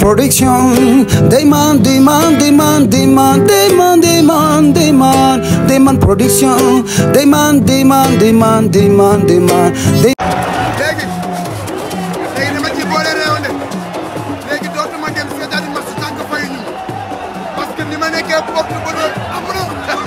Production. Demand Production. Demand. léegi dama ci boole réew de léegi dootuma dem seetaani ma si tànk fay ñu parce que ni ma nekkee porte ba doon amul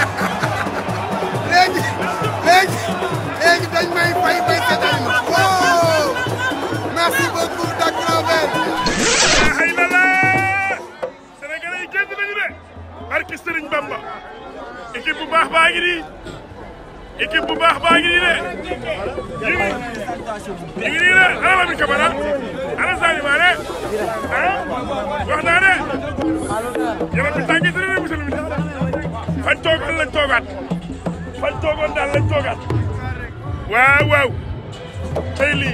léegi dañ may fay seetaani ma oh merci beaucoup Dakravel. xëy na la Sénégalais yi génn nañu de barke Serigne Bamba équipe bu baax baa ngi nii équipe bu baax baa ngi nii de ñu ngi nii de ana Lamine Camara ana Sadio Mané wax naa ne yaram bi tàngi dina ne monsieur le ministre fañ toogoon lañ toogaat fañ toogoon daal lañ toogaat waaw tey lii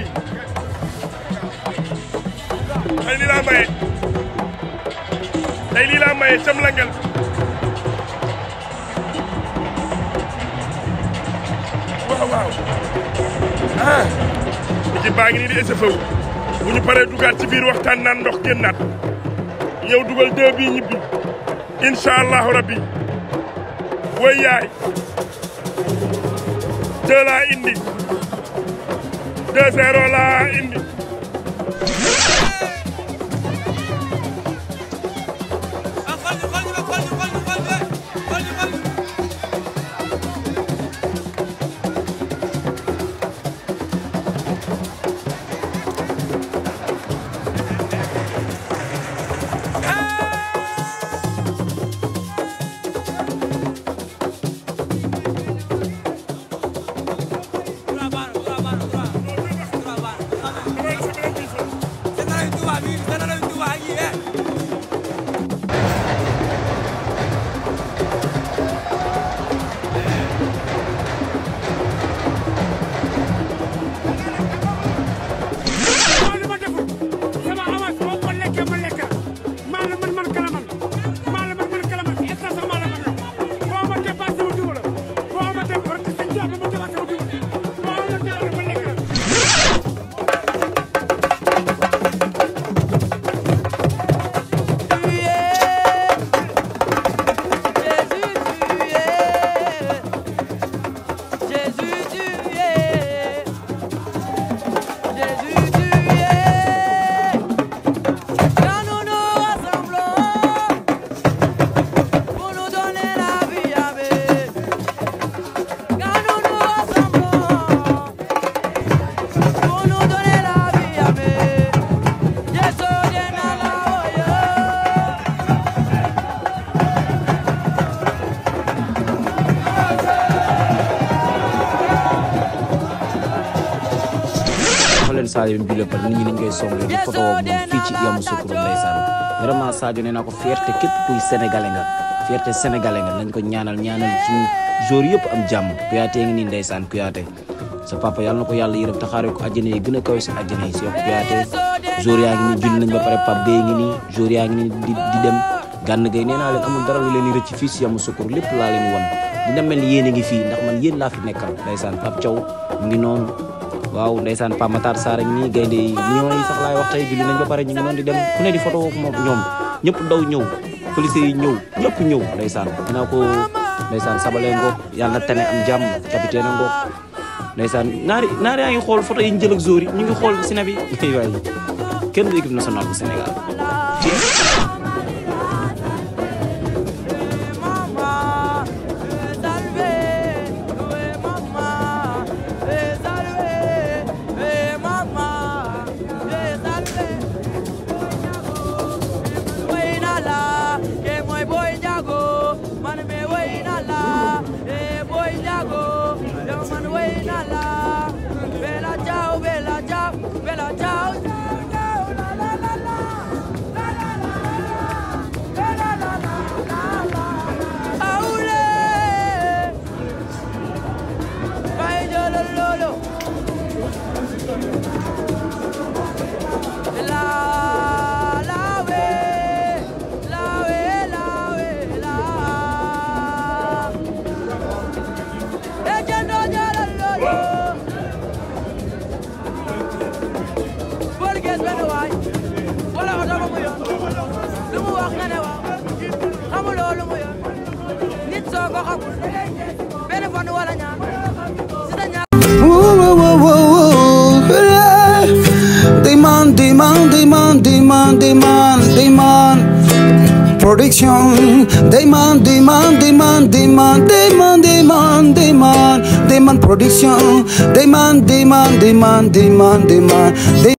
laa maye cam langal waaw équipe baa ngi nii di SFO bu ñu paree dugaat ci biir waxtaan naan ndox génnaat ñëw dugal 2 bii ñibbi incha allahu rabbi woy yaay 2 laa indi 2-0 laa indi. Sadio bi la par nit ñi dañ koy song di photo ak moom fii ci Yamoussoukro ndeysaan vraiment Sadio nee naa ko fierté képp kuy sénégalais nga fierté sénégalais nga nañ ko ñaanal suñu joueur yëpp am jàmm Kouyaté ngi nii ndeysaan Kouyaté sa papa yàlla na ko yàlla yërëm taxaare ko àjjana yi gën a kawe si àjjana yi si yokk Kouyaté joueur yaa ngi nii julli nañ ba pare Pape Gueye ngi nii joueur yaa ngi nii di dem Gana Gueye nee naa leen amul dara lu leen di rëcc fii si Yamoussoukro lépp laa leen won dina mel ni yéen a ngi fii ndax man yéen laa fi nekkal ndeysaan Pape Thiaw mu ngi noonu waaw ndeysaan Pape Matar Sarr ak nii gaynde yi ñoo yi sax laay wax tey julli nañ ba pare ñu ngi noonu di dem ku ne di photo ak moom ñoom ñëpp daw ñëw police yi ñëw ñëpp ñëw ndeysaan dinaa ko ndeysaan Sabale ngoog yàlla na tane am jàmm capitaine ngoog ndeysaan naari yaa ngi xool photo yi ñu jël ak joueur yi ñu ngi xool sina bi waay kenn du équipe nationale bu Sénégal wax nga ne waaw xamuloo lu mu yor nit soo ko xamul benn fan wala ñaar si ta ñaar demand production demand production demand